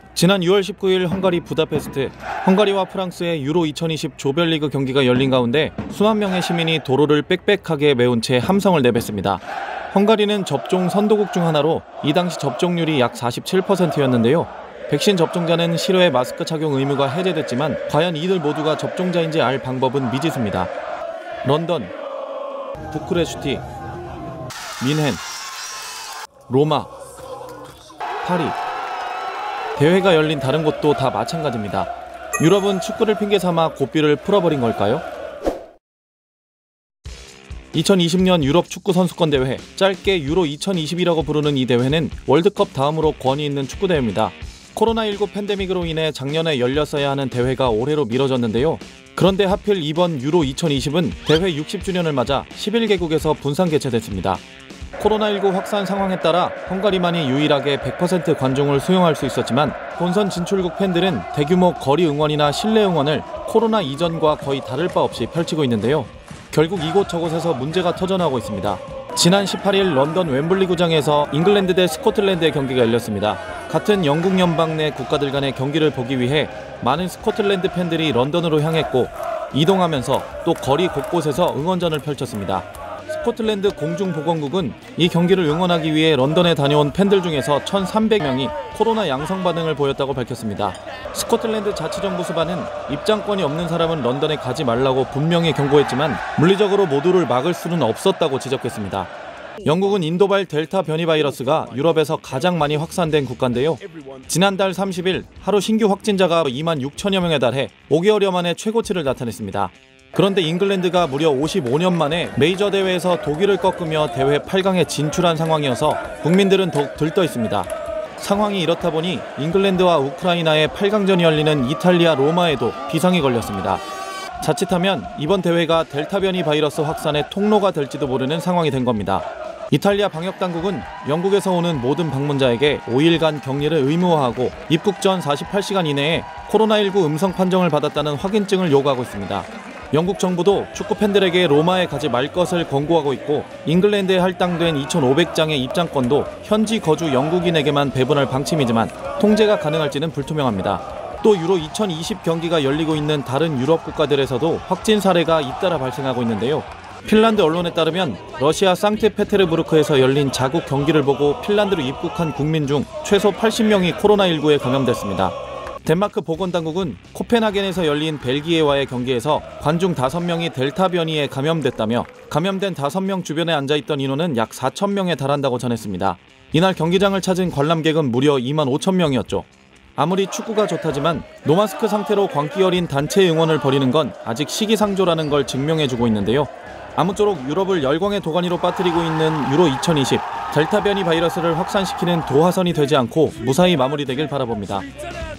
지난 6월 19일 헝가리 부다페스트, 헝가리와 프랑스의 유로 2020 조별리그 경기가 열린 가운데 수만 명의 시민이 도로를 빽빽하게 메운 채 함성을 내뱉습니다. 헝가리는 접종 선도국 중 하나로 이 당시 접종률이 약 47%였는데요. 백신 접종자는 실외 마스크 착용 의무가 해제됐지만 과연 이들 모두가 접종자인지 알 방법은 미지수입니다. 런던, 부쿠레슈티, 민헨, 로마, 파리. 대회가 열린 다른 곳도 다 마찬가지입니다. 유럽은 축구를 핑계 삼아 고삐를 풀어버린 걸까요? 2020년 유럽 축구 선수권 대회, 짧게 유로 2020이라고 부르는 이 대회는 월드컵 다음으로 권위 있는 축구 대회입니다. 코로나19 팬데믹으로 인해 작년에 열렸어야 하는 대회가 올해로 미뤄졌는데요. 그런데 하필 이번 유로 2020은 대회 60주년을 맞아 11개국에서 분산 개최됐습니다. 코로나19 확산 상황에 따라 헝가리만이 유일하게 100% 관중을 수용할 수 있었지만 본선 진출국 팬들은 대규모 거리 응원이나 실내 응원을 코로나 이전과 거의 다를 바 없이 펼치고 있는데요. 결국 이곳저곳에서 문제가 터져나오고 있습니다. 지난 18일 런던 웸블리 구장에서 잉글랜드 대 스코틀랜드의 경기가 열렸습니다. 같은 영국 연방 내 국가들 간의 경기를 보기 위해 많은 스코틀랜드 팬들이 런던으로 향했고 이동하면서 또 거리 곳곳에서 응원전을 펼쳤습니다. 스코틀랜드 공중보건국은 이 경기를 응원하기 위해 런던에 다녀온 팬들 중에서 1,300명이 코로나 양성 반응을 보였다고 밝혔습니다. 스코틀랜드 자치정부 수반은 입장권이 없는 사람은 런던에 가지 말라고 분명히 경고했지만 물리적으로 모두를 막을 수는 없었다고 지적했습니다. 영국은 인도발 델타 변이 바이러스가 유럽에서 가장 많이 확산된 국가인데요. 지난달 30일 하루 신규 확진자가 2만 6천여 명에 달해 5개월여 만에 최고치를 나타냈습니다. 그런데 잉글랜드가 무려 55년 만에 메이저 대회에서 독일을 꺾으며 대회 8강에 진출한 상황이어서 국민들은 더욱 들떠 있습니다. 상황이 이렇다 보니 잉글랜드와 우크라이나의 8강전이 열리는 이탈리아 로마에도 비상이 걸렸습니다. 자칫하면 이번 대회가 델타 변이 바이러스 확산의 통로가 될지도 모르는 상황이 된 겁니다. 이탈리아 방역당국은 영국에서 오는 모든 방문자에게 5일간 격리를 의무화하고 입국 전 48시간 이내에 코로나19 음성 판정을 받았다는 확인증을 요구하고 있습니다. 영국 정부도 축구 팬들에게 로마에 가지 말 것을 권고하고 있고 잉글랜드에 할당된 2,500장의 입장권도 현지 거주 영국인에게만 배분할 방침이지만 통제가 가능할지는 불투명합니다. 또 유로 2020 경기가 열리고 있는 다른 유럽 국가들에서도 확진 사례가 잇따라 발생하고 있는데요. 핀란드 언론에 따르면 러시아 상트페테르부르크에서 열린 자국 경기를 보고 핀란드로 입국한 국민 중 최소 80명이 코로나19에 감염됐습니다. 덴마크 보건당국은 코펜하겐에서 열린 벨기에와의 경기에서 관중 5명이 델타 변이에 감염됐다며 감염된 5명 주변에 앉아있던 인원은 약 4,000명에 달한다고 전했습니다. 이날 경기장을 찾은 관람객은 무려 2만 5천 명이었죠. 아무리 축구가 좋다지만 노마스크 상태로 광기 어린 단체 응원을 벌이는 건 아직 시기상조라는 걸 증명해주고 있는데요. 아무쪼록 유럽을 열광의 도가니로 빠뜨리고 있는 유로 2020, 델타 변이 바이러스를 확산시키는 도화선이 되지 않고 무사히 마무리되길 바라봅니다.